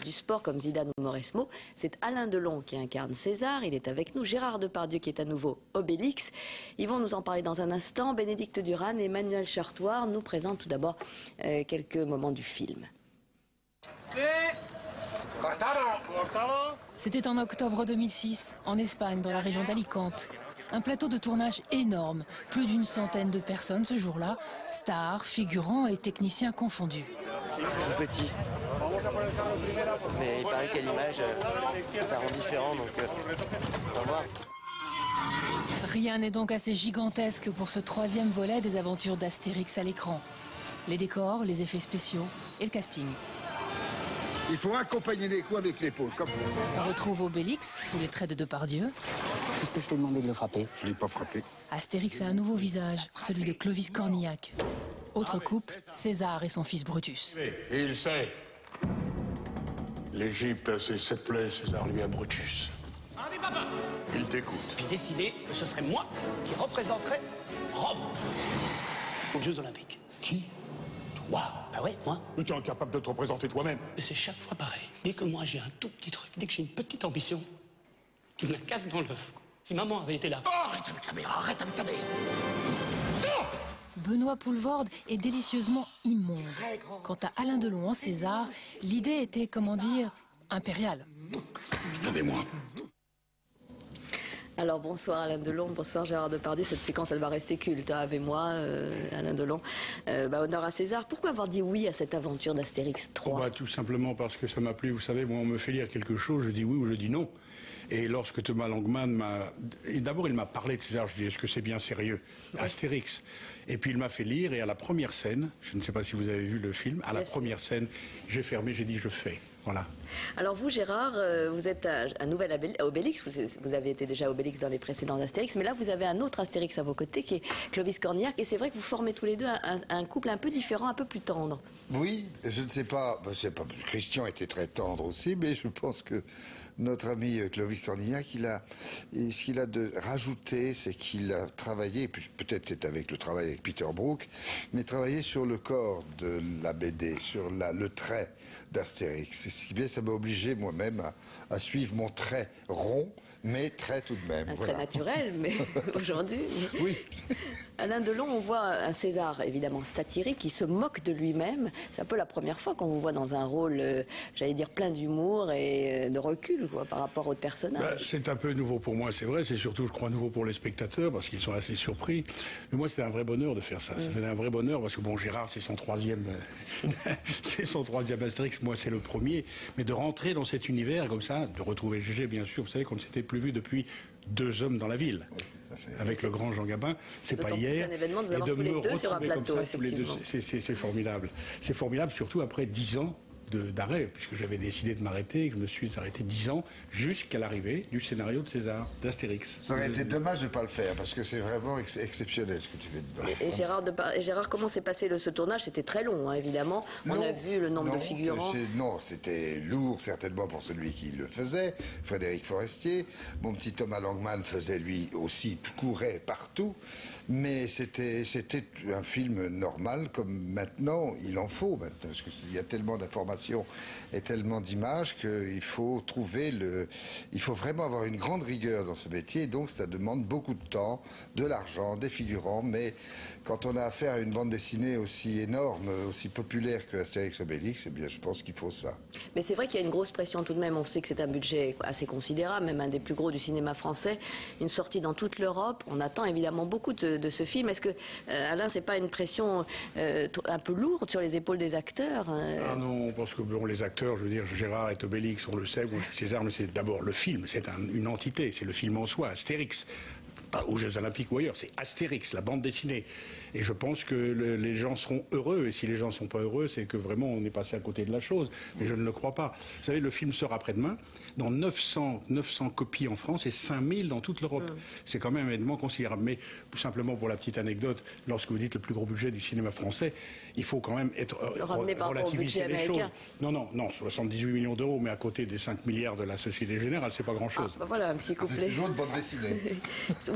du sport comme Zidane ou Mauresmo. C'est Alain Delon qui incarne César. Il est avec nous. Gérard Depardieu qui est à nouveau Obélix. Ils vont nous en parler dans un instant. Bénédicte Duran et Emmanuel Chartoir nous présentent tout d'abord quelques moments du film. C'était en octobre 2006, en Espagne, dans la région d'Alicante. Un plateau de tournage énorme, plus d'une centaine de personnes ce jour-là, stars, figurants et techniciens confondus. C'est trop petit. Mais il paraît qu'à l'image, ça rend différent, donc on va voir. Rien n'est donc assez gigantesque pour ce troisième volet des aventures d'Astérix à l'écran. Les décors, les effets spéciaux et le casting. Il faut accompagner les coups avec l'épaule, comme ça. On retrouve Obélix sous les traits de Depardieu. Qu'est-ce que je t'ai demandé de le frapper? Je ne l'ai pas frappé. Astérix a un nouveau visage, celui de Clovis Cornillac. Autre couple, César et son fils Brutus. Et il sait. L'Égypte a ses 7 plaies, César lui a Brutus. Allez, papa! Il t'écoute. J'ai décidé que ce serait moi qui représenterais Rome aux Jeux Olympiques. Qui? Toi? Bah ouais, moi. Mais t'es incapable de te représenter toi-même. Mais c'est chaque fois pareil. Dès que moi j'ai un tout petit truc, dès que j'ai une petite ambition, tu me la casses dans l'œuf. Si maman avait été là. Oh, arrête avec ta mère, arrête avec ta mère. Benoît Poulvorde est délicieusement immonde. Quant à Alain Delon en César, l'idée était, comment dire, impériale. Levez-moi. Alors bonsoir Alain Delon, bonsoir Gérard Depardieu. Cette séquence elle va rester culte, hein, avec moi, Alain Delon. Honneur à César. Pourquoi avoir dit oui à cette aventure d'Astérix 3? Tout simplement parce que ça m'a plu. Vous savez, moi on me fait lire quelque chose, je dis oui ou je dis non. Et lorsque Thomas Langman m'a... D'abord il m'a parlé de César, je dis est-ce que c'est bien sérieux? Astérix. Et puis il m'a fait lire et à la première scène, je ne sais pas si vous avez vu le film, à la première scène, j'ai fermé, j'ai dit je fais. Voilà. Alors vous Gérard, vous êtes un nouvel Obélix, vous avez été déjà Obélix dans les précédents Astérix, mais là vous avez un autre Astérix à vos côtés qui est Clovis Cornillac, et c'est vrai que vous formez tous les deux un couple un peu différent, un peu plus tendre. Oui, je ne sais pas, Christian était très tendre aussi, mais je pense que notre ami Clovis Cornillac, ce qu'il a de rajouté, c'est qu'il a travaillé, peut-être c'est avec le travail avec Peter Brook, mais travaillé sur le corps de la BD, sur le trait d'Astérix. Ce qui bien, ça m'a obligé moi-même à suivre mon trait rond, mais trait tout de même. Un voilà. trait naturel, mais aujourd'hui... Oui. Alain Delon, on voit un César évidemment satirique qui se moque de lui-même. C'est un peu la première fois qu'on vous voit dans un rôle, j'allais dire, plein d'humour et de recul quoi, par rapport au personnage. C'est un peu nouveau pour moi, c'est vrai. C'est surtout, je crois, nouveau pour les spectateurs parce qu'ils sont assez surpris. Mais moi, c'était un vrai bonheur de faire ça. Ça fait un vrai bonheur parce que bon, Gérard, c'est son troisième, c'est son troisième Astérix. Moi, c'est le premier. Mais de rentrer dans cet univers comme ça, de retrouver Gégé, bien sûr. Vous savez, comme c'était plus vu depuis 2 hommes dans la ville. Oui. Avec le grand Jean Gabin, c'est pas hier. C'est un événement de vous avoir tous les deux sur un plateau, effectivement. C'est formidable. C'est formidable, surtout après 10 ans d'arrêt, puisque j'avais décidé de m'arrêter et que je me suis arrêté 10 ans jusqu'à l'arrivée du scénario de César, d'Astérix. Ça aurait été dommage de ne pas le faire, parce que c'est vraiment exceptionnel ce que tu fais dedans. Et Gérard, comment s'est passé ce tournage? C'était très long, hein, évidemment. On a vu le nombre de figurants. Non, c'était lourd, certainement, pour celui qui le faisait, Frédéric Forestier. Mon petit Thomas Langman faisait, lui aussi, courait partout. Mais c'était un film normal, comme maintenant, il en faut, maintenant, parce qu'il y a tellement d'informations et tellement d'images qu'il faut il faut vraiment avoir une grande rigueur dans ce métier, donc ça demande beaucoup de temps, de l'argent, des figurants, mais quand on a affaire à une bande dessinée aussi énorme, aussi populaire que Astérix Obélix, eh bien je pense qu'il faut ça. Mais c'est vrai qu'il y a une grosse pression tout de même, on sait que c'est un budget assez considérable, même un des plus gros du cinéma français, une sortie dans toute l'Europe, on attend évidemment beaucoup de ce film. Est-ce que, Alain, c'est pas une pression un peu lourde sur les épaules des acteurs Ah non, parce que bon, les acteurs, je veux dire, Gérard est Obélix, on le sait, bon, César, mais c'est d'abord le film, c'est une entité, c'est le film en soi, Astérix. Pas aux Jeux Olympiques ou ailleurs, c'est Astérix, la bande dessinée. Et je pense que les gens seront heureux, et si les gens ne sont pas heureux, c'est que vraiment on est passé à côté de la chose. Mais je ne le crois pas. Vous savez, le film sort après-demain, dans 900 copies en France et 5000 dans toute l'Europe. C'est quand même un événement considérable. Mais tout simplement pour la petite anecdote, lorsque vous dites le plus gros budget du cinéma français, il faut quand même être relativiser les choses. Non, 78 millions d'euros, mais à côté des 5 milliards de la Société Générale, c'est pas grand-chose. Voilà, un petit couplet. C'est une autre bande dessinée. Vous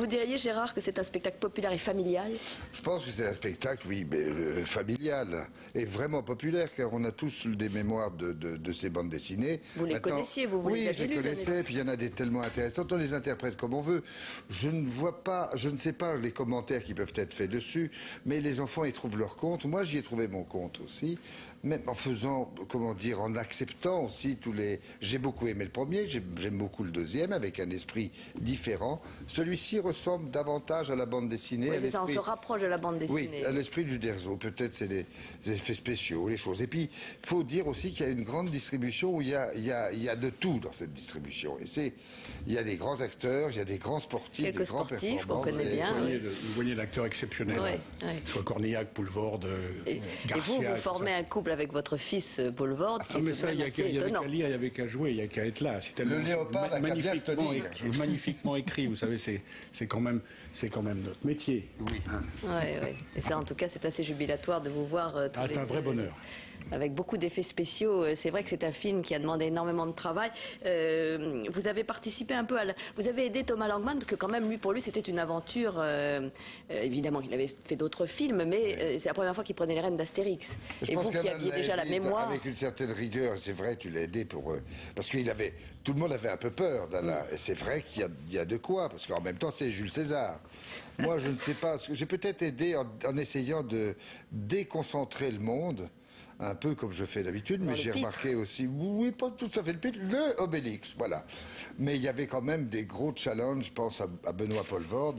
diriez, Gérard, que c'est un spectacle populaire et familial? Je pense que c'est un spectacle, oui, mais, familial et vraiment populaire, car on a tous des mémoires de ces bandes dessinées. Vous les connaissiez, vous les Oui, aviez je les lues, connaissais, puis il y en a des tellement intéressantes, on les interprète comme on veut. Je ne sais pas les commentaires qui peuvent être faits dessus, mais les enfants y trouvent leur compte. Moi, j'y ai trouvé mon compte aussi, même en faisant, comment dire, en acceptant aussi tous les... J'ai beaucoup aimé le premier, j'aime beaucoup le deuxième, avec un esprit différent. Celui-ci ressemble davantage à la bande dessinée. Oui, c'est ça, on se rapproche de la bande dessinée. Oui, à l'esprit du Derzo. Peut-être c'est les effets spéciaux, les choses. Et puis, il faut dire aussi qu'il y a une grande distribution où il y a de tout dans cette distribution. Et il y a des grands acteurs, il y a des grands sportifs, quelques des grands sportifs qu'on performances. connaît bien. Une poignée d'acteurs exceptionnels. Soit Cornillac, Poulvord, Garcia. Et vous formez un couple avec votre fils Paul Vord, qui mais est ça, il y avait qu'à lire, il y avait qu'à jouer, il n'y a qu'à être là. C'est Le léopard a qu'à bien se tenir. magnifiquement écrit, vous savez, c'est quand même notre métier. Oui. Oui. Et ça, en tout cas, c'est assez jubilatoire de vous voir tous les C'est un vrai bonheur. Avec beaucoup d'effets spéciaux. C'est vrai que c'est un film qui a demandé énormément de travail. Vous avez participé un peu Vous avez aidé Thomas Langman, parce que quand même, pour lui, c'était une aventure. Évidemment, il avait fait d'autres films, mais c'est la première fois qu'il prenait les rênes d'Astérix. Et vous qui aviez déjà la mémoire... Avec une certaine rigueur, c'est vrai, tu l'as aidé parce qu'il avait... Tout le monde avait un peu peur d'Alain. Et c'est vrai qu'il y a de quoi, parce qu'en même temps, c'est Jules César. Moi, je ne sais pas. J'ai peut-être aidé en essayant de déconcentrer le monde, un peu comme je fais d'habitude, mais j'ai remarqué aussi, oui, pas tout à fait le Obélix, voilà. Mais il y avait quand même des gros challenges, je pense à Benoît Poelvoorde,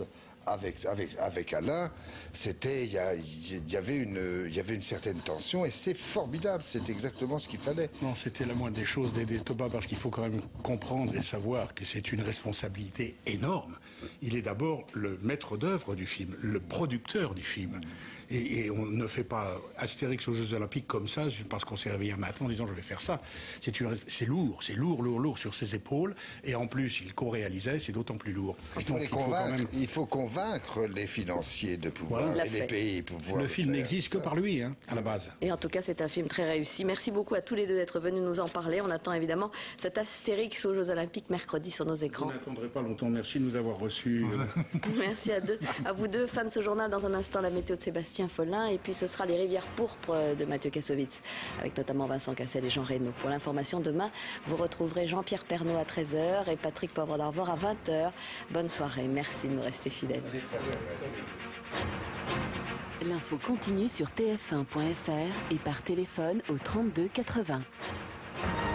avec Alain. C'était, il y avait une certaine tension, et c'est formidable, c'est exactement ce qu'il fallait. Non, c'était la moindre des choses d'aider Thomas, parce qu'il faut quand même comprendre et savoir que c'est une responsabilité énorme. Il est d'abord le maître d'œuvre du film, le producteur du film. Et on ne fait pas Astérix aux Jeux Olympiques comme ça, parce qu'on s'est réveillé un matin en disant je vais faire ça. C'est lourd sur ses épaules. Et en plus, il co-réalisait, c'est d'autant plus lourd. Il faut convaincre les financiers de pouvoir, et les pays pour pouvoir. Le film n'existe que par lui, à la base. Et en tout cas, c'est un film très réussi. Merci beaucoup à tous les deux d'être venus nous en parler. On attend évidemment cet Astérix aux Jeux Olympiques mercredi sur nos écrans. Vous n'attendrez pas longtemps. Merci de nous avoir reçus. Merci à vous deux. Fin de ce journal. Dans un instant, la météo de Sébastien Follin, et puis ce sera les rivières pourpres de Mathieu Kassovitz, avec notamment Vincent Cassel et Jean Reynaud. Pour l'information, demain, vous retrouverez Jean-Pierre Pernaut à 13h et Patrick Poivre d'Arvor à 20h. Bonne soirée, merci de nous rester fidèles. L'info continue sur tf1.fr et par téléphone au 32 80.